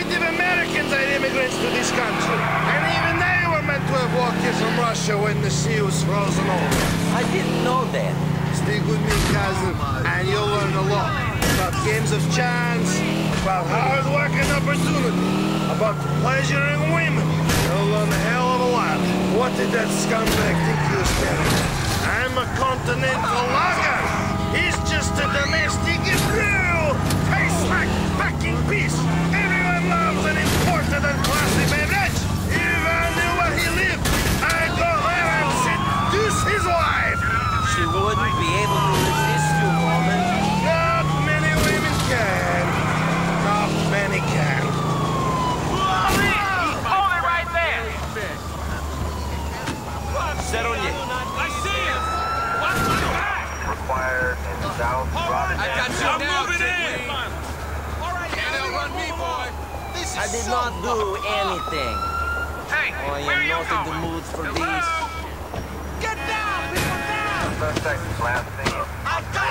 Native Americans are immigrants to this country. And even they were meant to have walked here from Russia when the sea was frozen over. I didn't know that. Stick with me, cousin, and you'll learn a lot. About games of chance, about hard work and opportunity, about pleasuring women. You'll learn a hell of a lot. What did that scumbag think he was telling me? I'm a continental lager. He's just a domestic brew. Tastes like fucking peace. Everyone loves an imported and classy beverage. If I knew where he lived, I'd go there and seduce his wife. She wouldn't be able to resist you, woman. Not many women can. Not many can. Hold it right there! Settle in. I see him! Watch my back! Required in South Rotterdam. I got you now, moving in! Alright, can't outrun me, boy! This is I did not do anything. Hey, I where am you not in the going? mood for Hello? this. Get down! People down! Suspect last seen. I'll cut